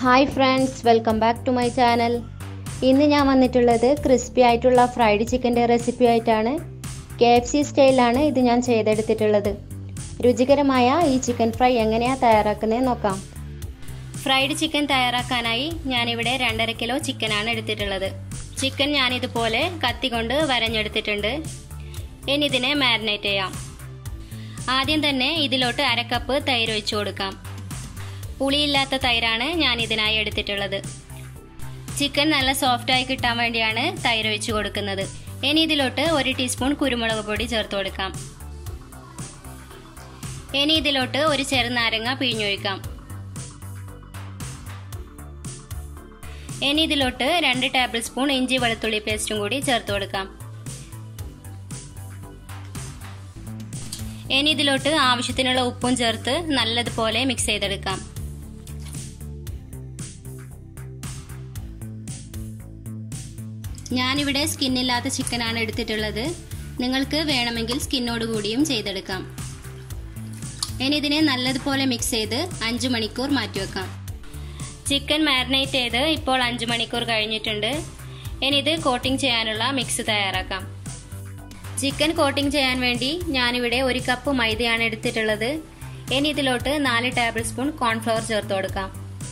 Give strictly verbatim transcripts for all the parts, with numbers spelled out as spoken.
Hi friends, welcome back to my channel. ഇന്ന് ഞാൻ വന്നിട്ടുള്ളത് ക്രിസ്പി ആയിട്ടുള്ള ഫ്രൈഡ് ചിക്കൻ്റെ റെസിപ്പി ആയിട്ടാണ്. കെ എഫ് സി സ്റ്റൈലാണ് ഇത് ഞാൻ ചെയ്തെടുത്തിട്ടുള്ളത്. രുചികരമായ ഈ ചിക്കൻ ഫ്രൈ എങ്ങനെയാണ് തയ്യാറാക്കുന്നത് നോക്കാം. ഫ്രൈഡ് ചിക്കൻ തയ്യാറാക്കാനായി ഞാനിവിടെ രണ്ടര കിലോ ചിക്കനാണ് എടുത്തിട്ടുള്ളത്. ചിക്കൻ ഞാനിതുപോലെ കത്തി കൊണ്ട് വരഞ്ഞെടുത്തിട്ടുണ്ട്. ഇനി ഇതിനെ മാരിനേറ്റ് ചെയ്യാം. ആദ്യം തന്നെ ഇതിലോട്ട് അര കപ്പ് തൈര് ഒഴിച്ചു കൊടുക്കാം. പുളിയില്ലാത്ത തൈരാണ് ഞാൻ ഇതിനായി എടുത്തിട്ടുള്ളത്. ചിക്കൻ നല്ല സോഫ്റ്റായി കിട്ടാൻ വേണ്ടിയാണ് തൈര് ഒഴിച്ചു കൊടുക്കുന്നത്. ഇനി ഇതിലോട്ട് ഒരു ടീസ്പൂൺ കുരുമുളക് പൊടി ചേർത്ത് കൊടുക്കാം. ഇനി ഇതിലോട്ട് ഒരു ചെറുനാരങ്ങ പിഴിഞ്ഞൊഴിക്കാം. ഇനി ഇതിലോട്ട് രണ്ട് ടേബിൾ സ്പൂൺ ഇഞ്ചി വെളുത്തുള്ളി പേസ്റ്റും കൂടി ചേർത്ത് കൊടുക്കാം. ഇനി ഇതിലോട്ട് ആവശ്യത്തിനുള്ള ഉപ്പും ചേർത്ത് നല്ലതുപോലെ മിക്സ് ചെയ്തെടുക്കാം. ഞാനിവിടെ സ്കിന്നില്ലാത്ത ചിക്കനാണ് എടുത്തിട്ടുള്ളത്. നിങ്ങൾക്ക് വേണമെങ്കിൽ സ്കിന്നോട് കൂടിയും ചെയ്തെടുക്കാം. ഇനി ഇതിനെ നല്ലതുപോലെ മിക്സ് ചെയ്ത് അഞ്ച് മണിക്കൂർ മാറ്റിവെക്കാം. ചിക്കൻ മാരിനേറ്റ് ചെയ്ത് ഇപ്പോൾ അഞ്ച് മണിക്കൂർ കഴിഞ്ഞിട്ടുണ്ട്. ഇനി ഇത് കോട്ടിംഗ് ചെയ്യാനുള്ള മിക്സ് തയ്യാറാക്കാം. ചിക്കൻ കോട്ടിംഗ് ചെയ്യാൻ വേണ്ടി ഞാനിവിടെ ഒരു കപ്പ് മൈദയാണ് എടുത്തിട്ടുള്ളത്. ഇനി ഇതിലോട്ട് നാല് ടേബിൾ സ്പൂൺ കോൺഫ്ലവർ ചേർത്ത് കൊടുക്കാം.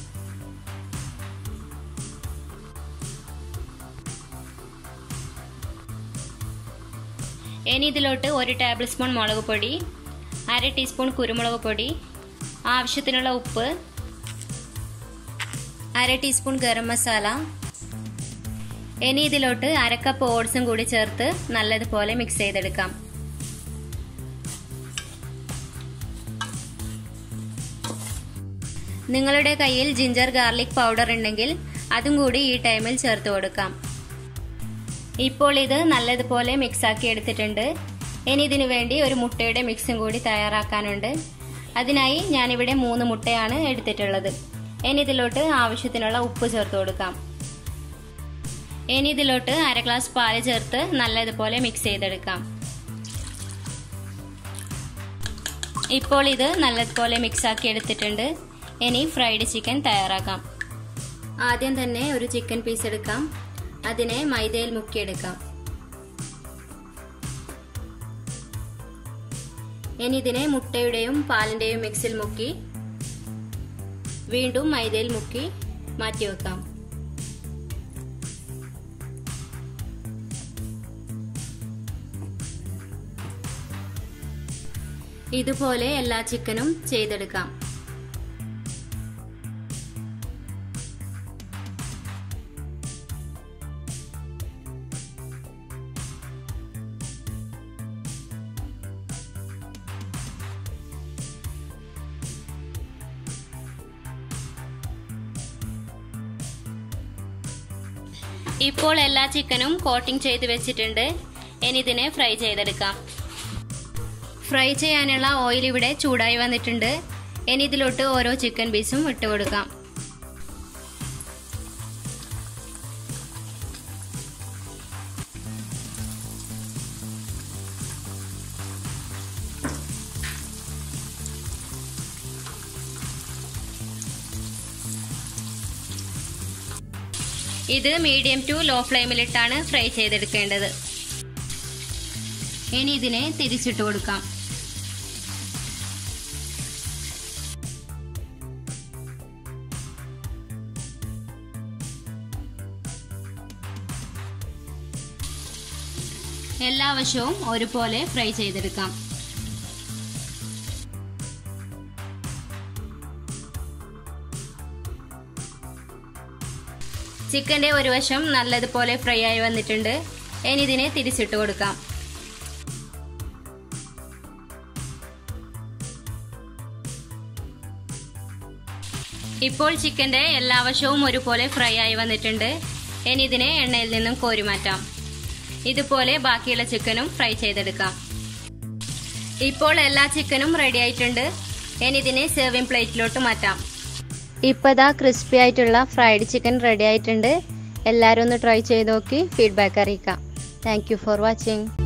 ഇനി ഇതിലോട്ട് ഒരു ടേബിൾ സ്പൂൺ മുളക് പൊടി, അര ടീസ്പൂൺ കുരുമുളക് പൊടി, ആവശ്യത്തിനുള്ള ഉപ്പ്, അര ടീസ്പൂൺ ഗരം മസാല. ഇനി ഇതിലോട്ട് അര കപ്പ് ഓട്സും കൂടി ചേർത്ത് നല്ലതുപോലെ മിക്സ് ചെയ്തെടുക്കാം. നിങ്ങളുടെ കയ്യിൽ ജിഞ്ചർ ഗാർലിക് പൗഡർ ഉണ്ടെങ്കിൽ അതും കൂടി ഈ ടൈമിൽ ചേർത്ത് കൊടുക്കാം. ഇപ്പോൾ ഇത് നല്ലതുപോലെ മിക്സ് ആക്കി എടുത്തിട്ടുണ്ട്. ഇനി ഇതിനു വേണ്ടി ഒരു മുട്ടയുടെ മിക്സും കൂടി തയ്യാറാക്കാനുണ്ട്. അതിനായി ഞാനിവിടെ മൂന്ന് മുട്ടയാണ് എടുത്തിട്ടുള്ളത്. ഇനി ഇതിലോട്ട് ആവശ്യത്തിനുള്ള ഉപ്പ് ചേർത്ത് കൊടുക്കാം. ഇനി ഇതിലോട്ട് അര ഗ്ലാസ് പാല് ചേർത്ത് നല്ലതുപോലെ മിക്സ് ചെയ്തെടുക്കാം. ഇപ്പോൾ ഇത് നല്ലതുപോലെ മിക്സ് ആക്കി എടുത്തിട്ടുണ്ട്. ഇനി ഫ്രൈഡ് ചിക്കൻ തയ്യാറാക്കാം. ആദ്യം തന്നെ ഒരു ചിക്കൻ പീസ് എടുക്കാം. അതിനെ മൈദയിൽ മുക്കിയെടുക്കാം. ഇനി ഇതിനെ മുട്ടയുടെയും പാലിന്റെയും മിക്സിൽ മുക്കി വീണ്ടും മൈദയിൽ മുക്കി മാറ്റിവെക്കാം. ഇതുപോലെ എല്ലാ ചിക്കനും ചെയ്തെടുക്കാം. ഇപ്പോൾ എല്ലാ ചിക്കനും കോട്ടിംഗ് ചെയ്ത് വെച്ചിട്ടുണ്ട്. ഇനി ഇതിനെ ഫ്രൈ ചെയ്തെടുക്കാം. ഫ്രൈ ചെയ്യാനുള്ള ഓയിൽ ഇവിടെ ചൂടായി വന്നിട്ടുണ്ട്. ഇനി ഇതിലോട്ട് ഓരോ ചിക്കൻ പീസും ഇട്ട് കൊടുക്കാം. ഇത് മീഡിയം ടു ലോ ഫ്ലെയിമിലിട്ടാണ് ഫ്രൈ ചെയ്തെടുക്കേണ്ടത്. ഇനി ഇതിനെ തിരിച്ചിട്ട് കൊടുക്കാം. എല്ലാ വശവും ഒരുപോലെ ഫ്രൈ ചെയ്തെടുക്കാം. ചിക്കന്റെ ഒരു വശം നല്ലതുപോലെ ഫ്രൈ ആയി വന്നിട്ടുണ്ട്. ഇനി ഇതിനെ തിരിച്ചിട്ട് കൊടുക്കാം. ഇപ്പോൾ ചിക്കന്റെ എല്ലാ വശവും ഒരുപോലെ ഫ്രൈ ആയി വന്നിട്ടുണ്ട്. ഇനി ഇതിനെ എണ്ണയിൽ നിന്നും കോരി മാറ്റാം. ഇതുപോലെ ബാക്കിയുള്ള ചിക്കനും ഫ്രൈ ചെയ്തെടുക്കാം. ഇപ്പോൾ എല്ലാ ചിക്കനും റെഡി ആയിട്ടുണ്ട്. ഇനി ഇതിനെ സെർവിംഗ് പ്ലേറ്റിലോട്ട് മാറ്റാം. ഇപ്പതാ ക്രിസ്പി ആയിട്ടുള്ള ഫ്രൈഡ് ചിക്കൻ റെഡി ആയിട്ടുണ്ട്. എല്ലാവരും ഒന്ന് ട്രൈ ചെയ്ത് നോക്കി ഫീഡ്ബാക്ക് അറിയിക്കാം. Thank you for watching.